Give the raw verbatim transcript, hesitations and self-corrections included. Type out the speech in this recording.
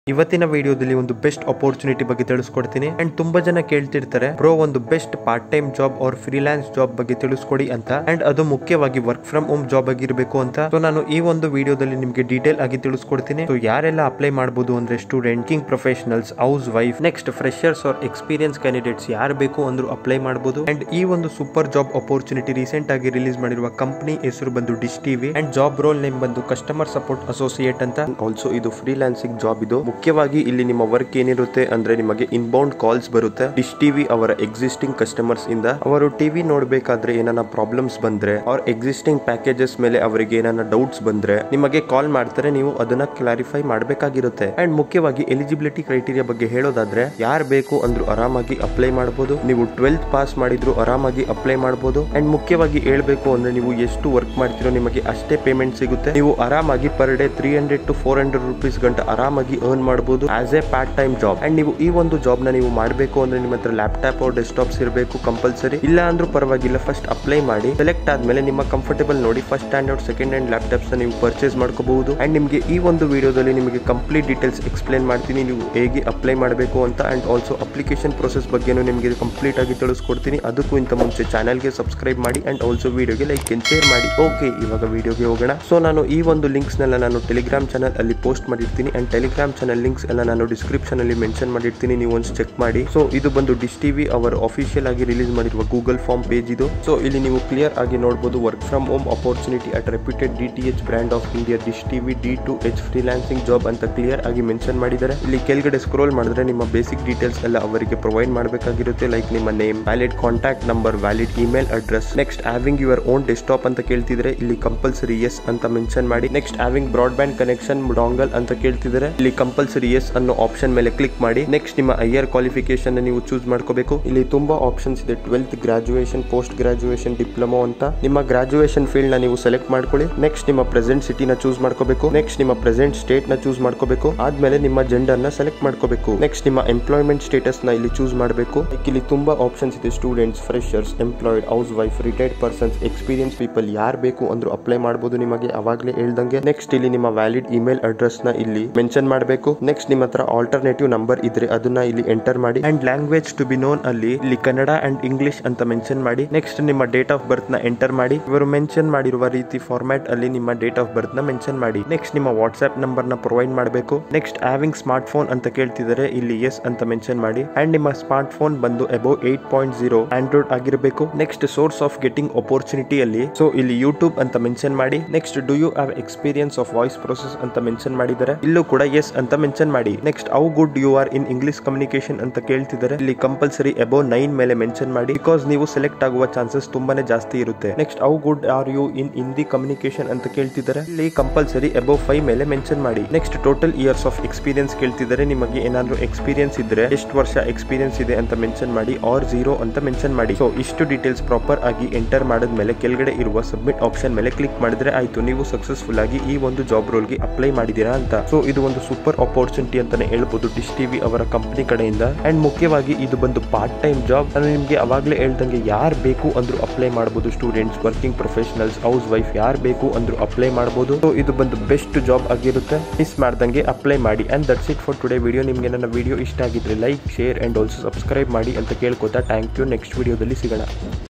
ಇವತ್ತಿನ ವಿಡಿಯೋದಲ್ಲಿ ಒಂದು ಬೆಸ್ಟ್ ಅಪರ್ಚುನಿಟಿ ಬಗ್ಗೆ ತಿಳಿಸ್ಕೊಡ್ತೀನಿ ಅಂಡ್ ತುಂಬಾ ಜನ ಕೇಳ್ತಿರ್ತಾರೆ ಬ್ರೋ ಒಂದು best part time job or freelance job ಬಗ್ಗೆ ತಿಳಿಸ್ಕೊಡಿ ಅಂತ ಅಂಡ್ ಅದು ಮುಖ್ಯವಾಗಿ ವರ್ಕ್ ಫ್ರಮ್ ಹೋಮ್ ಜಾಬ್ ಆಗಿರಬೇಕು ಅಂತ ಸೊ ನಾನು ಈ ಒಂದು ವಿಡಿಯೋದಲ್ಲಿ ನಿಮಗೆ ಡೀಟೇಲ್ ಆಗಿ ತಿಳಿಸ್ಕೊಡ್ತೀನಿ ಸೊ ಯಾರೆಲ್ಲ ಅಪ್ಲೈ ಮಾಡಬಹುದು ಅಂದ್ರೆ student king professionals house wife next freshers or experience candidates ಯಾರು ಬೇಕು ಅಂದ್ರೂ ಅಪ್ಲೈ ಮಾಡಬಹುದು ಅಂಡ್ ಈ ಒಂದು ಸೂಪರ್ ಜಾಬ್ ಅಪರ್ಚುನಿಟಿ ರೀಸೆಂಟ್ ಆಗಿ ರಿಲೀಸ್ ಮಾಡಿರುವ ಕಂಪನಿ ಹೆಸರು ಬಂದು dish TV and job role name ಬಂದು ಕಸ್ಟಮರ್ ಸಪೋರ್ಟ್ ಅಸೋಸಿಯೇಟ್ ಅಂತ ಆಲ್ಸೋ ಇದು ಫ್ರೀಲಾನ್ಸಿಂಗ್ ಜಾಬ್ ಇದು ಮುಖ್ಯವಾಗಿ ಇಲ್ಲಿ ನಿಮ್ಮ ವರ್ಕ್ ಏನಿರುತ್ತೆ ಅಂದ್ರೆ ನಿಮಗೆ ಇನ್ಬೌಂಡ್ ಕಾಲ್ಸ್ ಬರುತ್ತೆ ಡಿಶ್ ಟಿವಿ ಅವರ ಎಕ್ಸಿಸ್ಟಿಂಗ್ ಕಸ್ಟಮರ್ಸ್ ಇಂದ ಅವರು ಟಿವಿ ನೋಡಬೇಕಾದ್ರೆ ಏನಾನ ಪ್ರಾಬ್ಲಮ್ಸ್ ಬಂದ್ರೆ ಅವ್ರ ಎಕ್ಸಿಸ್ಟಿಂಗ್ ಪ್ಯಾಕೇಜಸ್ ಮೇಲೆ ಅವರಿಗೆ ಏನಾನ ಡೌಟ್ಸ್ ಬಂದ್ರೆ ನಿಮಗೆ ಕಾಲ್ ಮಾಡ್ತಾರೆ ನೀವು ಅದನ್ನ ಕ್ಲಾರಿಫೈ ಮಾಡಬೇಕಾಗಿರುತ್ತೆ ಅಂಡ್ ಮುಖ್ಯವಾಗಿ ಎಲಿಜಿಬಿಲಿಟಿ ಕ್ರೈಟೀರಿಯಾ ಬಗ್ಗೆ ಹೇಳೋದಾದ್ರೆ ಯಾರು ಬೇಕು ಅಂದ್ರೂ ಆರಾಮಾಗಿ ಅಪ್ಲೈ ಮಾಡಬಹುದು ನೀವು ಟ್ವೆಲ್ತ್ ಪಾಸ್ ಮಾಡಿದ್ರು ಆರಾಮಾಗಿ ಅಪ್ಲೈ ಮಾಡಬಹುದು ಅಂಡ್ ಮುಖ್ಯವಾಗಿ ಹೇಳ್ಬೇಕು ಅಂದ್ರೆ ನೀವು ಎಷ್ಟು ವರ್ಕ್ ಮಾಡ್ತಿರೋ ನಿಮಗೆ ಅಷ್ಟೇ ಪೇಮೆಂಟ್ ಸಿಗುತ್ತೆ ನೀವು ಆರಾಮಾಗಿ per day three hundred to four hundred rupees ಗಂಟ ಆರಾಮಾಗಿ ಅರ್ನ್ ಮಾಡಬಹುದು as a part time job and ನೀವು ಈ ಒಂದು ಜಾಬ್ ನ ನೀವು ಮಾಡಬೇಕು ಅಂದ್ರೆ ನಿಮ್ಮ ಹತ್ರ ಲ್ಯಾಪ್ಟಾಪ್ or ಡೆಸ್ಕ್ಟಾಪ್ಸ್ ಇರಬೇಕು ಕಂಪಲ್ಸರಿ ಇಲ್ಲ ಅಂದ್ರೂ ಪರವಾಗಿಲ್ಲ ಫಸ್ಟ್ ಅಪ್ಲೈ ಮಾಡಿ ಸೆಲೆಕ್ಟ್ ಆದ್ಮೇಲೆ ನಿಮ್ಮ ಕಂಫರ್ಟೇಬಲ್ ನೋಡಿ first standard second hand laptops ನ ನೀವು ಪರ್ಚೇಸ್ ಮಾಡ್ಕೋಬಹುದು ಅಂಡ್ ನಿಮಗೆ ಈ ಒಂದು ವಿಡಿಯೋದಲ್ಲಿ ನಿಮಗೆ ಕಂಪ್ಲೀಟ್ ಡೀಟೇಲ್ಸ್ ಎಕ್ಸ್ಪ್ಲೇನ್ ಮಾಡ್ತೀನಿ ನೀವು ಹೇಗೆ ಅಪ್ಲೈ ಮಾಡಬೇಕು ಅಂತ ಅಂಡ್ ಆಲ್ಸೋ ಅಪ್ಲಿಕೇಶನ್ ಪ್ರೊಸೆಸ್ ಬಗ್ಗೆನೂ ನಿಮಗೆ ಕಂಪ್ಲೀಟ್ ಆಗಿ ತಿಳಿಸ್ಕೊಡ್ತೀನಿ ಅದಕ್ಕೂ ಇಂತ ಮುಂಚೆ ಚಾನಲ್ಗೆ ಸಬ್ಸ್ಕ್ರೈಬ್ ಮಾಡಿ ಅಂಡ್ ಆಲ್ಸೋ ವಿಡಿಯೋಗೆ ಲೈಕ್ ಅಂಡ್ ಶೇರ್ ಮಾಡಿ ಓಕೆ ಇವಾಗ ವಿಡಿಯೋಗೆ ಹೋಗೋಣ ಸೊ ನಾನು ಈ ಒಂದು ಲಿಂಕ್ಸ್ ನೆಲ್ಲ ನಾನು ಟೆಲಿಗ್ರಾಮ್ ಚಾನಲ್ ಅಲ್ಲಿ ಪೋಸ್ಟ್ ಮಾಡಿರ್ತೀನಿ ಅಂಡ್ ಟೆಲಿಗ್ರಾಮ್ ಚಾನಲ್ ಲಿಂಕ್ಸ್ ಎಲ್ಲ ನಾನು ಡಿಸ್ಕ್ರಿಪ್ಷನ್ ಅಲ್ಲಿ ಮೆನ್ಷನ್ ಮಾಡಿರ್ತೀನಿ ನೀವು ಒಂದು ಚೆಕ್ ಮಾಡಿ ಸೊ ಇದು ಬಂದು ಡಿಶ್ ಟಿವಿ ಅವರ ಅಫಿಷಿಯಲ್ ಆಗಿ ರಿಲೀಸ್ ಮಾಡಿರುವ ಗೂಗಲ್ ಫಾರ್ಮ್ ಪೇಜ್ ಇದು ಸೊ ಇಲ್ಲಿ ನೀವು ಕ್ಲಿಯರ್ ಆಗಿ ನೋಡಬಹುದು work from home opportunity at reputed D T H brand of India dish TV D T H freelancing job ಅಂತ ಕ್ಲಿಯರ್ ಆಗಿ ಮೆನ್ಷನ್ ಮಾಡಿದ್ದಾರೆ ಇಲ್ಲಿ ಕೆಳಗಡೆ ಸ್ಕ್ರೋಲ್ ಮಾಡಿದ್ರೆ ನಿಮ್ಮ ಬೇಸಿಕ್ ಡೀಟೇಲ್ಸ್ ಎಲ್ಲ ಅವರಿಗೆ ಪ್ರೊವೈಡ್ ಮಾಡಬೇಕಾಗಿರುತ್ತೆ ಲೈಕ್ ನಿಮ್ಮ name valid contact number valid email address next having your own desktop ಅಂತ ಕೇಳ್ತಿದ್ರೆ ಇಲ್ಲಿ ಕಂಪಲ್ಸರಿ ಎಸ್ ಅಂತ ಮೆನ್ಷನ್ ಮಾಡಿ next having broadband connection dongle ಅಂತ ಕೇಳ್ತಿದ್ರೆ ಇಲ್ಲಿ ಕಂಪಲ್ಸರಿ ಎಸ್ ಅನ್ನೋ ಆಪ್ಷನ್ ಮೇಲೆ ಕ್ಲಿಕ್ ಮಾಡಿ ನೆಕ್ಸ್ಟ್ ನಿಮ್ಮ ಹೈಯರ್ ಕ್ವಾಲಿಫಿಕೇಶನ್ ನೀವು ಚೂಸ್ ಮಾಡ್ಕೋಬೇಕು ಇಲ್ಲಿ ತುಂಬಾ ಆಪ್ಷನ್ಸ್ ಇದೆ twelfth graduation post graduation diploma ಅಂತ ನಿಮ್ಮ ಗ್ರಾಜುಯೇಷನ್ ಫೀಲ್ಡ್ ನ ನೀವು ಸೆಲೆಕ್ಟ್ ಮಾಡ್ಕೊಳ್ಳಿ ನೆಕ್ಸ್ಟ್ ನಿಮ್ಮ ಪ್ರೆಸೆಂಟ್ ಸಿಟಿ ನ ಚೂಸ್ ಮಾಡ್ಕೋಬೇಕು ನೆಕ್ಸ್ಟ್ ನಿಮ್ಮ ಪ್ರೆಸೆಂಟ್ ಸ್ಟೇಟ್ ನ ಚೂಸ್ ಮಾಡ್ಕೋಬೇಕು ಆದ್ಮೇಲೆ ನಿಮ್ಮ ಜೆಂಡರ್ ನ ಸೆಲೆಕ್ಟ್ ಮಾಡ್ಕೋಬೇಕು ನೆಕ್ಸ್ಟ್ ನಿಮ್ಮ ಎಂಪ್ಲಾಯ್ಮೆಂಟ್ ಸ್ಟೇಟಸ್ ನ ಇಲ್ಲಿ ಚೂಸ್ ಮಾಡಬೇಕು ಇಲ್ಲಿ ತುಂಬಾ ಆಪ್ಷನ್ಸ್ ಇದೆ students freshers employed house wife retired persons experience people ಯಾರು ಬೇಕು ಅಂದ್ರೂ ಅಪ್ಲೈ ಮಾಡಬಹುದು ನಿಮಗೆ ಅವಾಗಲೇ ಹೇಳ್ದಂಗೆ ನೆಕ್ಸ್ಟ್ ಇಲ್ಲಿ ನಿಮ್ಮ ವ್ಯಾಲಿಡ್ ಇಮೇಲ್ ಅಡ್ರೆಸ್ ನ ಇಲ್ಲಿ ಮೆನ್ಷನ್ ಮಾಡಬೇಕು ನೆಕ್ಸ್ಟ್ ನಿಮ್ಮ ಹತ್ರ ಆಲ್ಟರ್ನೇಟಿವ್ ನಂಬರ್ ಇದ್ರೆ ಅದನ್ನ ಇಲ್ಲಿ ಎಂಟರ್ ಮಾಡಿ and language to be known ಅಲ್ಲಿ ಇಲ್ಲಿ ಕನ್ನಡ ಅಂಡ್ ಇಂಗ್ಲಿಷ್ ಅಂತ ಮೆನ್ಷನ್ ಮಾಡಿ ನೆಕ್ಸ್ಟ್ ನಿಮ್ಮ ಡೇಟ್ ಆಫ್ ಬರ್ತ್ ನ ಎಂಟರ್ ಮಾಡಿ ಇವರು ಮೆನ್ಷನ್ ಮಾಡಿರುವ ರೀತಿ ಫಾರ್ಮ್ಯಾಟ್ ಅಲ್ಲಿ ನಿಮ್ಮ ಡೇಟ್ ಆಫ್ ಬರ್ತ್ ನ ಮೆನ್ಷನ್ ಮಾಡಿ ನೆಕ್ಸ್ಟ್ ನಿಮ್ಮ ವಾಟ್ಸ್ಆಪ್ ನಂಬರ್ ನ ಪ್ರೊವೈಡ್ ಮಾಡಬೇಕು ನೆಕ್ಸ್ಟ್ ಹ್ಯಾವಿಂಗ್ ಸ್ಮಾರ್ಟ್ ಫೋನ್ ಅಂತ ಕೇಳ್ತಿದ್ದಾರೆ ಇಲ್ಲಿ ಎಸ್ ಅಂತ ಮೆನ್ಷನ್ ಮಾಡಿ ಅಂಡ್ ನಿಮ್ಮ ಸ್ಮಾರ್ಟ್ ಫೋನ್ ಬಂದು above eight point zero Android ಆಗಿರಬೇಕು next source of getting opportunity ಅಲ್ಲಿ ಸೊ ಇಲ್ಲಿ ಯೂಟ್ಯೂಬ್ ಅಂತ ಮೆನ್ಷನ್ ಮಾಡಿ next do you have experience of voice process ಅಂತ ಮೆನ್ಷನ್ ಮಾಡಿದ್ದಾರೆ ಇಲ್ಲೂ ಕೂಡ ಎಸ್ ಅಂತ ಮೆನ್ಷನ್ ಮಾಡಿ next how good you are in English communication ಅಂತ ಕೇಳ್ತಿದ್ದಾರೆ ಇಲ್ಲಿ ಕಂಪಲ್ಸರಿ ಅಬೌವ್ ನೈನ್ ಮೇಲೆ ಮೆನ್ಷನ್ ಮಾಡಿ ಬಿಕಾಸ್ ನೀವು ಸೆಲೆಕ್ಟ್ ಆಗುವ ಚಾನ್ಸಸ್ ತುಂಬಾನೇ ಜಾಸ್ತಿ ಇರುತ್ತೆ next how good are you in Hindi communication ಅಂತ ಕೇಳ್ತಿದ್ದಾರೆ ಇಲ್ಲಿ ಕಂಪಲ್ಸರಿ ಅಬೌವ್ ಫೈವ್ ಮೇಲೆ ಮೆನ್ಷನ್ ಮಾಡಿ next total years of experience ಕೇಳ್ತಿದ್ದಾರೆ ನಿಮಗೆ ಏನಾದ್ರು ಎಕ್ಸ್ಪೀರಿಯನ್ಸ್ ಇದ್ರೆ ಎಷ್ಟು ವರ್ಷ ಎಕ್ಸ್ಪೀರಿಯನ್ಸ್ ಇದೆ ಅಂತ ಮೆನ್ಷನ್ ಮಾಡಿ ಆರ್ ಜೀರೋ ಅಂತ ಮೆನ್ಷನ್ ಮಾಡಿ ಸೊ ಇಷ್ಟು ಡೀಟೇಲ್ಸ್ ಪ್ರಾಪರ್ ಆಗಿ ಎಂಟರ್ ಮಾಡಿದ್ಮೇಲೆ ಕೆಳಗಡೆ ಇರುವ ಸಬ್ಮಿಟ್ ಆಪ್ಷನ್ ಮೇಲೆ ಕ್ಲಿಕ್ ಮಾಡಿದ್ರೆ ಆಯ್ತು ನೀವು ಸಕ್ಸಸ್ಫುಲ್ ಆಗಿ ಈ ಒಂದು ಜಾಬ್ ರೋಲ್ ಗೆ ಅಪ್ಲೈ ಮಾಡಿದೀರಾ ಅಂತ ಸೊ ಇದು ಒಂದು ಸೂಪರ್ ಅಪರ್ಚುನಿಟಿ ಅಂತಾನೆ ಹೇಳ್ಬೋದು ಡಿಶ್ ಟಿವಿ ಅವರ ಕಂಪನಿ ಕಡೆಯಿಂದ ಅಂಡ್ ಮುಖ್ಯವಾಗಿ ಇದು ಬಂದು ಪಾರ್ಟ್ ಟೈಮ್ ಜಾಬ್ ನಾನು ನಿಮ್ಗೆ ಅವಾಗಲೇ ಹೇಳ್ದಂಗೆ ಯಾರು ಬೇಕು ಅಂದ್ರೂ ಅಪ್ಲೈ ಮಾಡಬಹುದು students working professionals house wife ಯಾರು ಬೇಕು ಅಂದ್ರೂ ಅಪ್ಲೈ ಮಾಡಬಹುದು ಸೊ ಇದು ಬಂದು ಬೆಸ್ಟ್ ಜಾಬ್ ಆಗಿರುತ್ತೆ ಮಿಸ್ ಮಾಡ್ದಂಗೆ ಅಪ್ಲೈ ಮಾಡಿ and that's it for today video ನಿಮ್ಗೆ ನನ್ನ ವಿಡಿಯೋ ಇಷ್ಟ ಆಗಿದ್ರೆ like share and also subscribe ಮಾಡಿ ಅಂತ ಕೇಳ್ಕೊತಾ ಥ್ಯಾಂಕ್ ಯು ನೆಕ್ಸ್ಟ್ ವಿಡಿಯೋದಲ್ಲಿ ಸಿಗೋಣ.